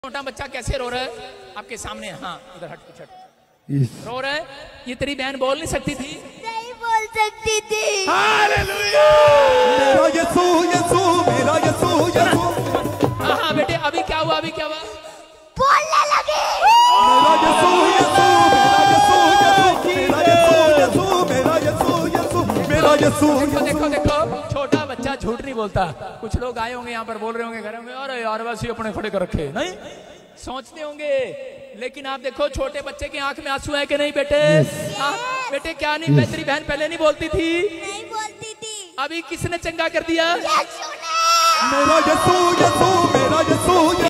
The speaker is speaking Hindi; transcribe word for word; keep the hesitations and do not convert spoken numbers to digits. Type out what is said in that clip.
छोटा बच्चा कैसे रो रहा है आपके सामने? हाँ इधर हट कुछ हट रो रहा है। ये तेरी बहन बोल नहीं सकती थी? नहीं बोल सकती थी। हालेलुया। मेरा यीशु यीशु मेरा यीशु यीशु। हाँ हाँ बेटे अभी क्या हुआ? अभी क्या हुआ? बोलने लगी। मेरा यीशु यीशु मेरा यीशु यीशु मेरा यीशु यीशु मेरा यीशु यीशु। देखो देखो देखो छोटा बच्चा झूठ नहीं बोलता। कुछ लोग आए होंगे यहाँ पर बोल रहे होंगे घर में, अरे यार वैसे ही अपने खड़े कर रखे नहीं सोचते होंगे। लेकिन आप देखो छोटे बच्चे की आंख में आंसू है कि नहीं बेटे? हाँ बेटे क्या नहीं? मैं तेरी बहन पहले नहीं बोलती थी? नहीं बोलती थी। अभी किसने चंगा कर दिया? यीशु ने। मेरा यीशु यीशु मेरा यीशु।